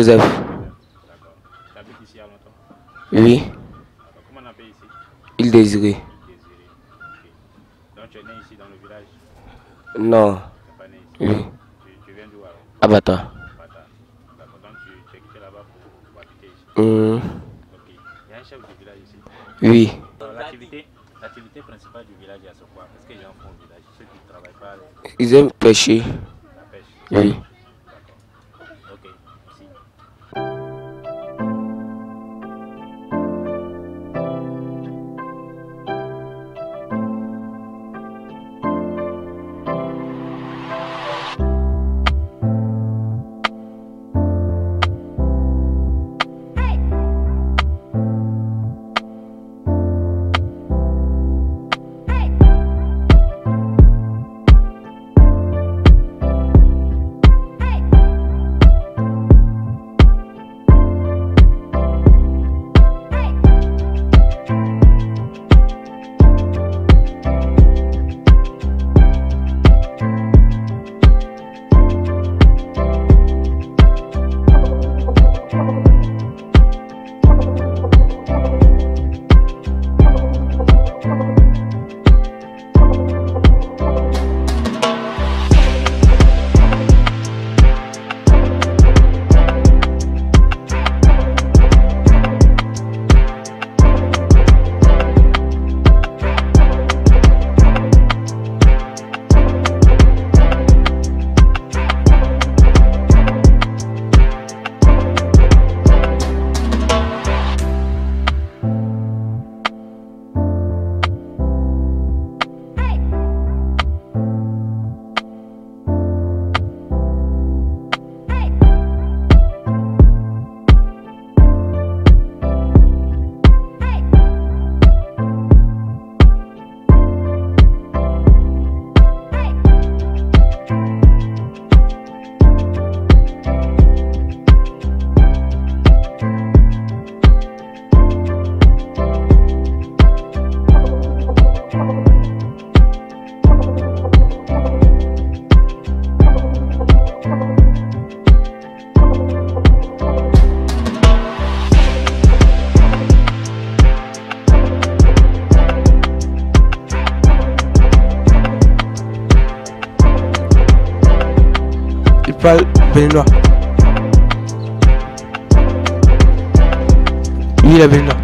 Joseph. D'accord. Tu habites ici à longtemps? Oui. D'accord. Comment on appelle ici? Il Désiré. Désiré. Ok. Donc tu es né ici dans le village? Non. Tu n'es pas né ici? Oui. Tu viens d'où alors? Abata. Bata. D'accord. Donc tu es quitté là-bas pour habiter ici? Ok. Il y a un chef de village ici? Oui. L'activité principale du village, c'est quoi? Qu'est-ce que les gens font au village? Ceux qui ne travaillent pas? Ils aiment pêcher. La pêche? Oui. D'accord. Ok. Merci. Il parle béninois. Oui, il est béninois.